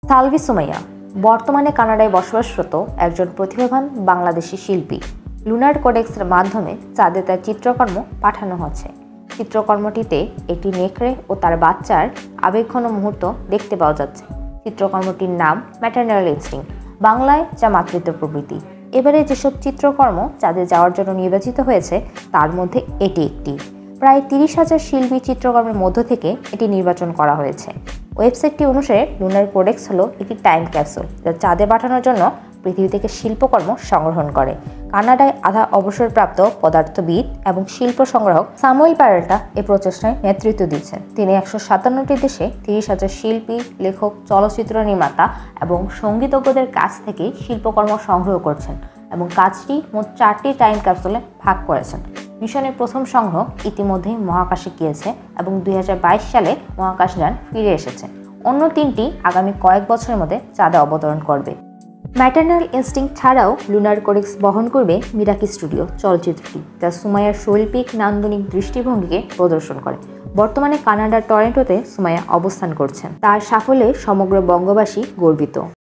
সালভি সুমাইয়া বর্তমানে কানাডায় বসবাসরত একজন প্রতিভাবান বাংলাদেশি শিল্পী। লুনার কোডেক্সের মাধ্যমে চাঁদে তার চিত্রকর্ম পাঠানো হচ্ছে। চিত্রকর্মটিতে একটি নেকড়ে ও তার বাচ্চার আবেগঘন মুহূর্ত দেখতে পাওয়া যাচ্ছে। চিত্রকর্মটির নাম ম্যাটারনাল ইনস্টিংক্ট, বাংলায় যা মাতৃত্ব প্রবৃত্তি। এবারে যেসব চিত্রকর্ম চাঁদে যাওয়ার জন্য নির্বাচিত হয়েছে তার মধ্যে এটি একটি। প্রায় 30,000 শিল্পী চিত্রকর্মের মধ্য থেকে এটি নির্বাচন করা হয়েছে। ওয়েবসাইটটি অনুসারে লুনার কোডেক্স হলো একটি টাইম ক্যাপসুল যা চাঁদে পাঠানোর জন্য পৃথিবী থেকে শিল্পকর্ম সংগ্রহণ করে। কানাডায় আধা অবসরপ্রাপ্ত পদার্থবিদ এবং শিল্প সংগ্রাহক স্যামুয়েল প্যারেল্টা এই প্রচেষ্টায় নেতৃত্ব দিচ্ছেন। তিনি 157টি দেশে 30,000 শিল্পী, লেখক, চলচ্চিত্র নির্মাতা এবং সঙ্গীতজ্ঞদের কাছ থেকে শিল্পকর্ম সংগ্রহ করছেন এবং কাজটি মোট 4টি টাইম ক্যাপসুলে ভাগ করেছেন। মিশনের প্রথম সংগ্রহ ইতিমধ্যেই মহাকাশে গিয়েছে এবং 2022 সালে মহাকাশযান ফিরে এসেছে। অন্য 3টি আগামী কয়েক বছরের মধ্যে চাঁদে অবতরণ করবে। ম্যাটারনাল ইনস্টিংক্ট ছাড়াও লুনার কোডেক্স বহন করবে মিরাকি স্টুডিও চলচ্চিত্রটি, যা সুমাইয়ার শৈল্পিক নান্দনিক দৃষ্টিভঙ্গিকে প্রদর্শন করে। বর্তমানে কানাডার টরন্টোতে সুমাইয়া অবস্থান করছেন। তার সাফল্যে সমগ্র বঙ্গবাসী গর্বিত।